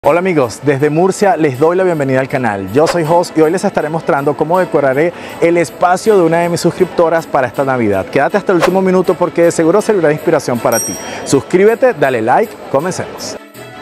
Hola amigos, desde Murcia les doy la bienvenida al canal. Yo soy Jos y hoy les estaré mostrando cómo decoraré el espacio de una de mis suscriptoras para esta Navidad. Quédate hasta el último minuto porque de seguro servirá de inspiración para ti. Suscríbete, dale like, comencemos.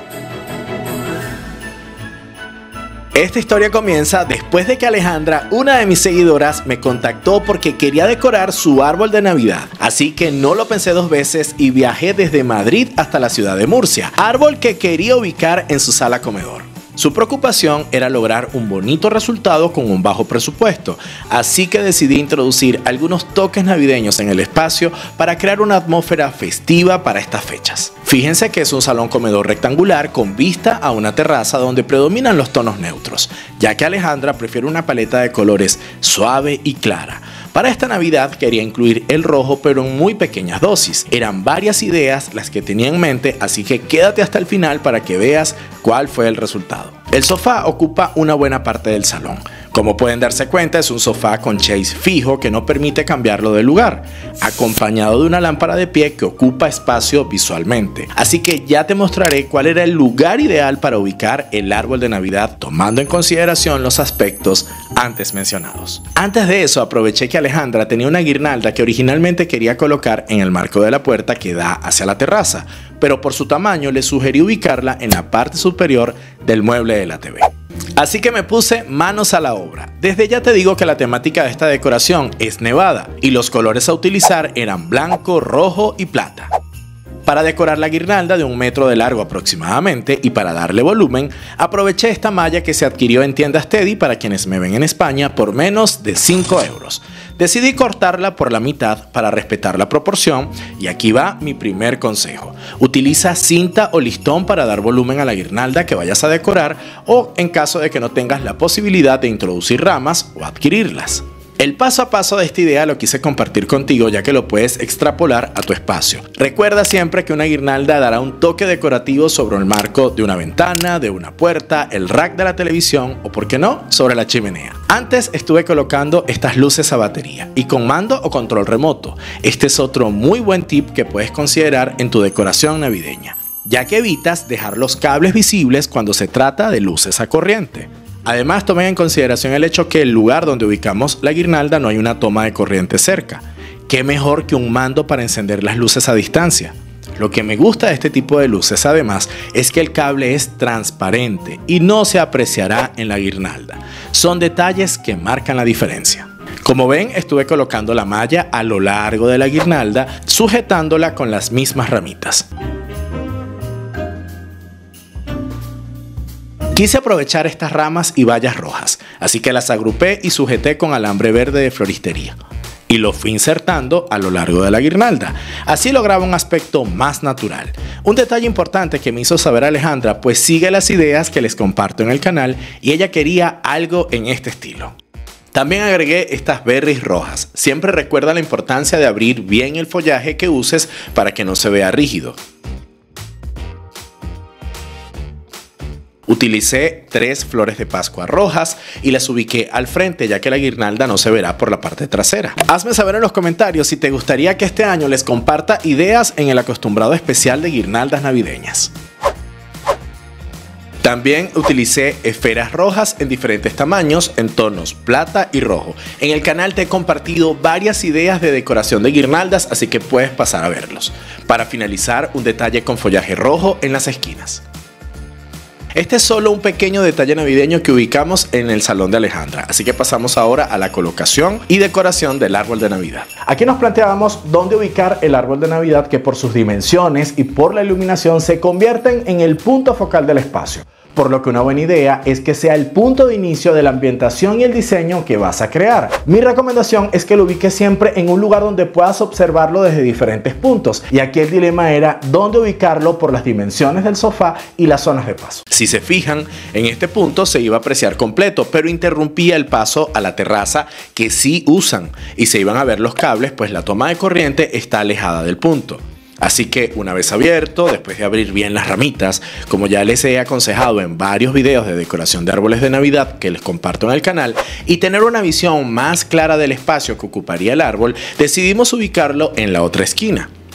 Esta historia comienza después de que Alejandra, una de mis seguidoras, me contactó porque quería decorar su árbol de Navidad. Así que no lo pensé dos veces y viajé desde Madrid hasta la ciudad de Murcia, árbol que quería ubicar en su sala comedor. Su preocupación era lograr un bonito resultado con un bajo presupuesto, así que decidí introducir algunos toques navideños en el espacio para crear una atmósfera festiva para estas fechas. Fíjense que es un salón comedor rectangular con vista a una terraza donde predominan los tonos neutros, ya que Alejandra prefiere una paleta de colores suave y clara. Para esta Navidad quería incluir el rojo, pero en muy pequeñas dosis. Eran varias ideas las que tenía en mente, así que quédate hasta el final para que veas cuál fue el resultado. El sofá ocupa una buena parte del salón. Como pueden darse cuenta, es un sofá con chase fijo que no permite cambiarlo de lugar, acompañado de una lámpara de pie que ocupa espacio visualmente. Así que ya te mostraré cuál era el lugar ideal para ubicar el árbol de Navidad, tomando en consideración los aspectos antes mencionados. Antes de eso, aproveché que Alejandra tenía una guirnalda que originalmente quería colocar en el marco de la puerta que da hacia la terraza, pero por su tamaño le sugerí ubicarla en la parte superior del mueble de la TV. Así que me puse manos a la obra. Desde ya te digo que la temática de esta decoración es nevada y los colores a utilizar eran blanco, rojo y plata. Para decorar la guirnalda de 1 metro de largo aproximadamente y para darle volumen, aproveché esta malla que se adquirió en tiendas Teddy para quienes me ven en España por menos de 5 euros. Decidí cortarla por la mitad para respetar la proporción y aquí va mi primer consejo. Utiliza cinta o listón para dar volumen a la guirnalda que vayas a decorar o en caso de que no tengas la posibilidad de introducir ramas o adquirirlas. El paso a paso de esta idea lo quise compartir contigo ya que lo puedes extrapolar a tu espacio. Recuerda siempre que una guirnalda dará un toque decorativo sobre el marco de una ventana, de una puerta, el rack de la televisión o, por qué no, sobre la chimenea. Antes estuve colocando estas luces a batería y con mando o control remoto. Este es otro muy buen tip que puedes considerar en tu decoración navideña, ya que evitas dejar los cables visibles cuando se trata de luces a corriente. Además, tomen en consideración el hecho que el lugar donde ubicamos la guirnalda no hay una toma de corriente cerca. ¿Qué mejor que un mando para encender las luces a distancia? Lo que me gusta de este tipo de luces además es que el cable es transparente y no se apreciará en la guirnalda. Son detalles que marcan la diferencia. Como ven, estuve colocando la malla a lo largo de la guirnalda, sujetándola con las mismas ramitas. Quise aprovechar estas ramas y bayas rojas, así que las agrupé y sujeté con alambre verde de floristería. Y lo fui insertando a lo largo de la guirnalda. Así lograba un aspecto más natural. Un detalle importante que me hizo saber Alejandra, pues sigue las ideas que les comparto en el canal y ella quería algo en este estilo. También agregué estas berries rojas. Siempre recuerda la importancia de abrir bien el follaje que uses para que no se vea rígido. Utilicé 3 flores de Pascua rojas y las ubiqué al frente ya que la guirnalda no se verá por la parte trasera. Hazme saber en los comentarios si te gustaría que este año les comparta ideas en el acostumbrado especial de guirnaldas navideñas. También utilicé esferas rojas en diferentes tamaños en tonos plata y rojo. En el canal te he compartido varias ideas de decoración de guirnaldas, así que puedes pasar a verlos. Para finalizar, un detalle con follaje rojo en las esquinas. Este es solo un pequeño detalle navideño que ubicamos en el salón de Alejandra, así que pasamos ahora a la colocación y decoración del árbol de Navidad. Aquí nos planteábamos dónde ubicar el árbol de Navidad que por sus dimensiones y por la iluminación se convierten en el punto focal del espacio. Por lo que una buena idea es que sea el punto de inicio de la ambientación y el diseño que vas a crear. Mi recomendación es que lo ubiques siempre en un lugar donde puedas observarlo desde diferentes puntos. Y aquí el dilema era dónde ubicarlo por las dimensiones del sofá y las zonas de paso. Si se fijan, en este punto se iba a apreciar completo, pero interrumpía el paso a la terraza que sí usan y se iban a ver los cables, pues la toma de corriente está alejada del punto. Así que una vez abierto, después de abrir bien las ramitas, como ya les he aconsejado en varios videos de decoración de árboles de Navidad que les comparto en el canal, y tener una visión más clara del espacio que ocuparía el árbol, decidimos ubicarlo en la otra esquina.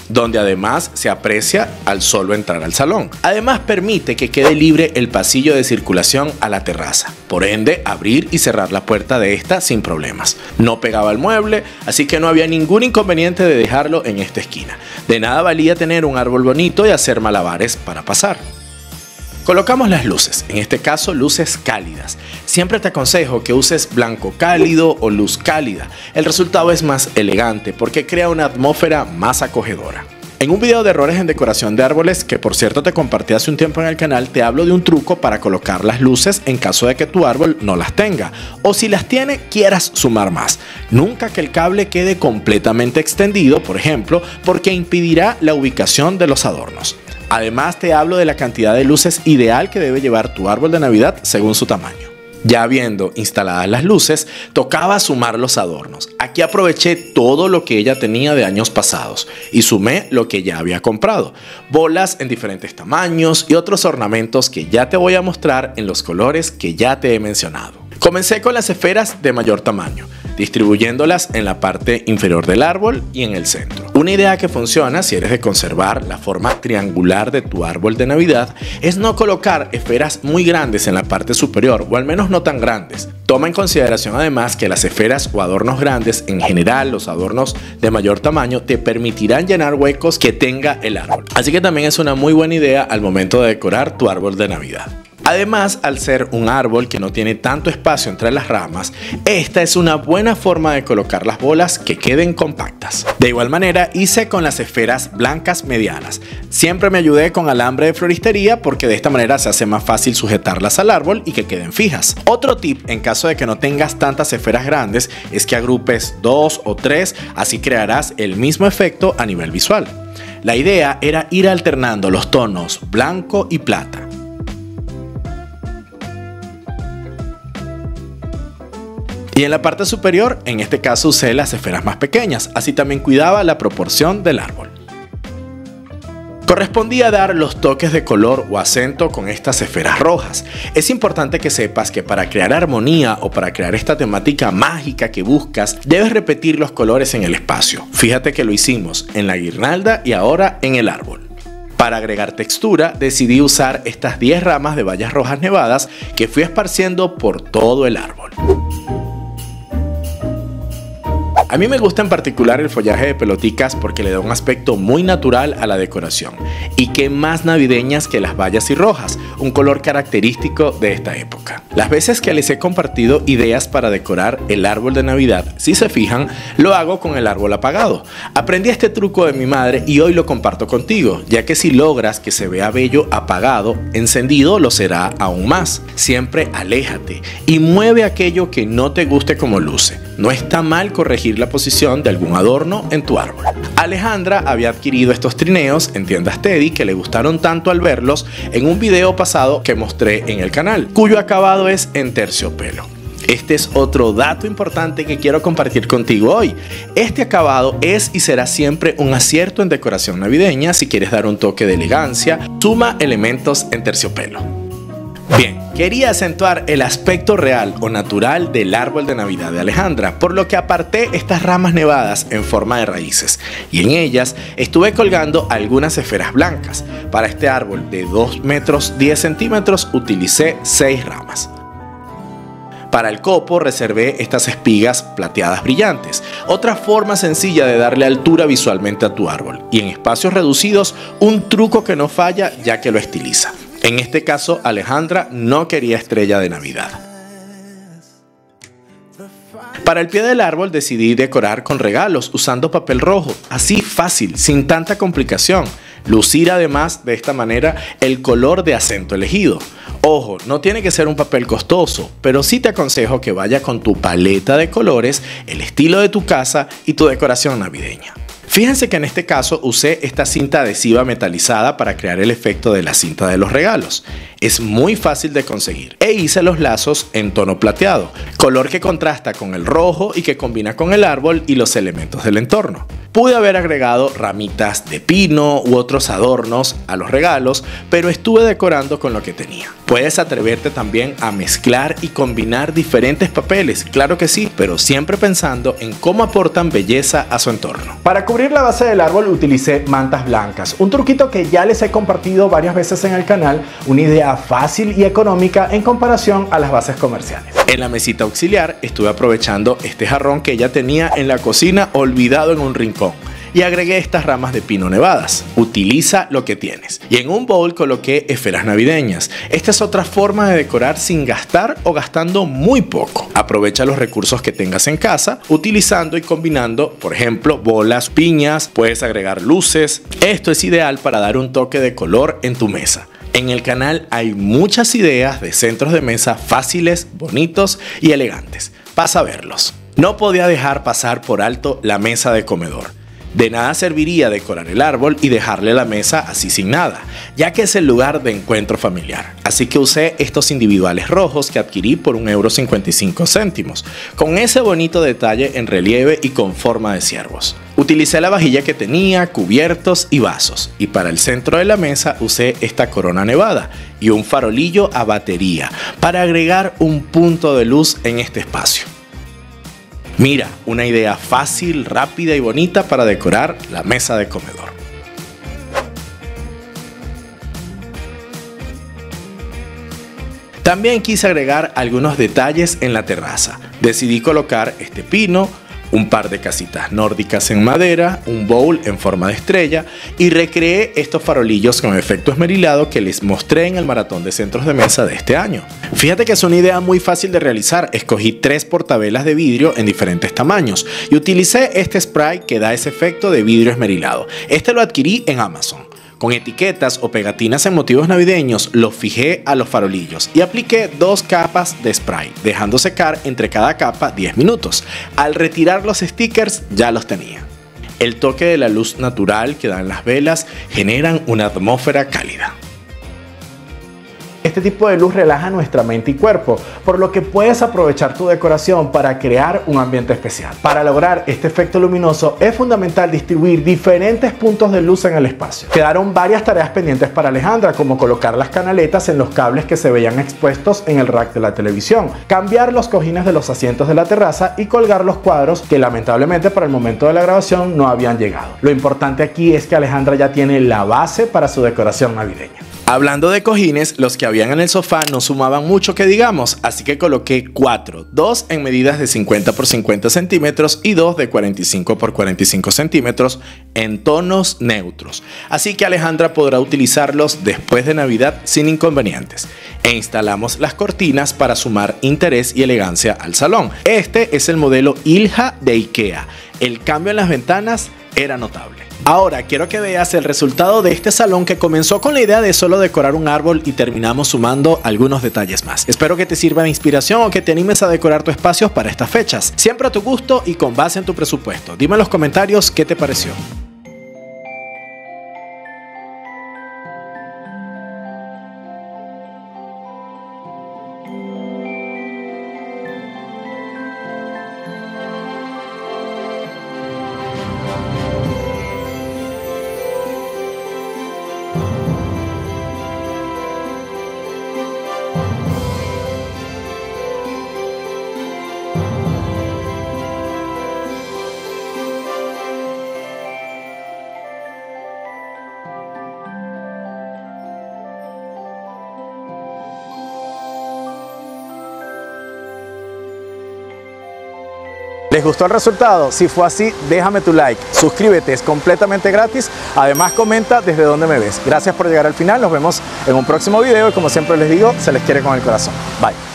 donde además se aprecia al solo entrar al salón. Además permite que quede libre el pasillo de circulación a la terraza, por ende abrir y cerrar la puerta de esta sin problemas. No pegaba al mueble, así que no había ningún inconveniente de dejarlo en esta esquina. De nada valía tener un árbol bonito y hacer malabares para pasar. Colocamos las luces, en este caso luces cálidas. Siempre te aconsejo que uses blanco cálido o luz cálida. El resultado es más elegante porque crea una atmósfera más acogedora. En un video de errores en decoración de árboles, que por cierto te compartí hace un tiempo en el canal, te hablo de un truco para colocar las luces en caso de que tu árbol no las tenga, o si las tiene quieras sumar más. Nunca que el cable quede completamente extendido, por ejemplo, porque impedirá la ubicación de los adornos. Además te hablo de la cantidad de luces ideal que debe llevar tu árbol de Navidad según su tamaño. Ya habiendo instaladas las luces, tocaba sumar los adornos. Aquí aproveché todo lo que ella tenía de años pasados y sumé lo que ya había comprado. Bolas en diferentes tamaños y otros ornamentos que ya te voy a mostrar en los colores que ya te he mencionado. Comencé con las esferas de mayor tamaño, distribuyéndolas en la parte inferior del árbol y en el centro. Una idea que funciona si eres de conservar la forma triangular de tu árbol de Navidad es no colocar esferas muy grandes en la parte superior, o al menos no tan grandes. Toma en consideración además que las esferas o adornos grandes, en general los adornos de mayor tamaño, te permitirán llenar huecos que tenga el árbol. Así que también es una muy buena idea al momento de decorar tu árbol de Navidad. Además, al ser un árbol que no tiene tanto espacio entre las ramas, esta es una buena forma de colocar las bolas que queden compactas. De igual manera, hice con las esferas blancas medianas. Siempre me ayudé con alambre de floristería porque de esta manera se hace más fácil sujetarlas al árbol y que queden fijas. Otro tip en caso de que no tengas tantas esferas grandes es que agrupes 2 o 3, así crearás el mismo efecto a nivel visual. La idea era ir alternando los tonos blanco y plata. Y en la parte superior, en este caso usé las esferas más pequeñas, así también cuidaba la proporción del árbol. Correspondía dar los toques de color o acento con estas esferas rojas. Es importante que sepas que para crear armonía o para crear esta temática mágica que buscas, debes repetir los colores en el espacio. Fíjate que lo hicimos en la guirnalda y ahora en el árbol. Para agregar textura, decidí usar estas 10 ramas de bayas rojas nevadas que fui esparciendo por todo el árbol. A mí me gusta en particular el follaje de peloticas porque le da un aspecto muy natural a la decoración. Y qué más navideñas que las bayas y rojas, un color característico de esta época. Las veces que les he compartido ideas para decorar el árbol de Navidad, si se fijan, lo hago con el árbol apagado. Aprendí este truco de mi madre y hoy lo comparto contigo, ya que si logras que se vea bello apagado, encendido lo será aún más. Siempre aléjate y mueve aquello que no te guste como luce. No está mal corregir la posición de algún adorno en tu árbol. Alejandra había adquirido estos trineos en tiendas Teddy que le gustaron tanto al verlos en un video pasado que mostré en el canal, cuyo acabado es en terciopelo. Este es otro dato importante que quiero compartir contigo hoy. Este acabado es y será siempre un acierto en decoración navideña. Si quieres dar un toque de elegancia, suma elementos en terciopelo. Bien, quería acentuar el aspecto real o natural del árbol de Navidad de Alejandra, por lo que aparté estas ramas nevadas en forma de raíces y en ellas estuve colgando algunas esferas blancas. Para este árbol de 2 metros 10 centímetros utilicé 6 ramas. Para el copo reservé estas espigas plateadas brillantes, otra forma sencilla de darle altura visualmente a tu árbol, y en espacios reducidos un truco que no falla ya que lo estiliza. En este caso, Alejandra no quería estrella de Navidad. Para el pie del árbol decidí decorar con regalos usando papel rojo, así fácil, sin tanta complicación. Lucir además de esta manera el color de acento elegido. Ojo, no tiene que ser un papel costoso, pero sí te aconsejo que vaya con tu paleta de colores, el estilo de tu casa y tu decoración navideña. Fíjense que en este caso usé esta cinta adhesiva metalizada para crear el efecto de la cinta de los regalos. Es muy fácil de conseguir e hice los lazos en tono plateado, color que contrasta con el rojo y que combina con el árbol y los elementos del entorno. Pude haber agregado ramitas de pino u otros adornos a los regalos, pero estuve decorando con lo que tenía. Puedes atreverte también a mezclar y combinar diferentes papeles, claro que sí, pero siempre pensando en cómo aportan belleza a su entorno. Para cubrir la base del árbol utilicé mantas blancas, un truquito que ya les he compartido varias veces en el canal, una idea fácil y económica en comparación a las bases comerciales. En la mesita auxiliar estuve aprovechando este jarrón que ya tenía en la cocina olvidado en un rincón y agregué estas ramas de pino nevadas. Utiliza lo que tienes. Y en un bowl coloqué esferas navideñas. Esta es otra forma de decorar sin gastar o gastando muy poco. Aprovecha los recursos que tengas en casa utilizando y combinando, por ejemplo, bolas, piñas, puedes agregar luces. Esto es ideal para dar un toque de color en tu mesa. En el canal hay muchas ideas de centros de mesa fáciles, bonitos y elegantes. Pasa a verlos. No podía dejar pasar por alto la mesa de comedor. De nada serviría decorar el árbol y dejarle la mesa así sin nada, ya que es el lugar de encuentro familiar. Así que usé estos individuales rojos que adquirí por €1,55, con ese bonito detalle en relieve y con forma de ciervos. Utilicé la vajilla que tenía, cubiertos y vasos, y para el centro de la mesa usé esta corona nevada y un farolillo a batería para agregar un punto de luz en este espacio. Mira, una idea fácil, rápida y bonita para decorar la mesa de comedor. También quise agregar algunos detalles en la terraza. Decidí colocar este pino, un par de casitas nórdicas en madera, un bowl en forma de estrella y recreé estos farolillos con efecto esmerilado que les mostré en el maratón de centros de mesa de este año. Fíjate que es una idea muy fácil de realizar. Escogí 3 portavelas de vidrio en diferentes tamaños y utilicé este spray que da ese efecto de vidrio esmerilado. Este lo adquirí en Amazon. Con etiquetas o pegatinas en motivos navideños los fijé a los farolillos y apliqué 2 capas de spray, dejando secar entre cada capa 10 minutos. Al retirar los stickers ya los tenía. El toque de la luz natural que dan las velas generan una atmósfera cálida. Este tipo de luz relaja nuestra mente y cuerpo, por lo que puedes aprovechar tu decoración para crear un ambiente especial. Para lograr este efecto luminoso es fundamental distribuir diferentes puntos de luz en el espacio. Quedaron varias tareas pendientes para Alejandra, como colocar las canaletas en los cables que se veían expuestos en el rack de la televisión, cambiar los cojines de los asientos de la terraza y colgar los cuadros que lamentablemente para el momento de la grabación no habían llegado. Lo importante aquí es que Alejandra ya tiene la base para su decoración navideña. Hablando de cojines, los que habían en el sofá no sumaban mucho que digamos, así que coloqué 4, 2 en medidas de 50 por 50 centímetros y 2 de 45 por 45 centímetros en tonos neutros. Así que Alejandra podrá utilizarlos después de Navidad sin inconvenientes. E instalamos las cortinas para sumar interés y elegancia al salón. Este es el modelo Ilja de IKEA. El cambio en las ventanas era notable. Ahora quiero que veas el resultado de este salón que comenzó con la idea de solo decorar un árbol y terminamos sumando algunos detalles más. Espero que te sirva de inspiración o que te animes a decorar tu espacio para estas fechas. Siempre a tu gusto y con base en tu presupuesto. Dime en los comentarios qué te pareció. ¿Les gustó el resultado? Si fue así, déjame tu like, suscríbete, es completamente gratis. Además, comenta desde dónde me ves. Gracias por llegar al final, nos vemos en un próximo video y como siempre les digo, se les quiere con el corazón. Bye.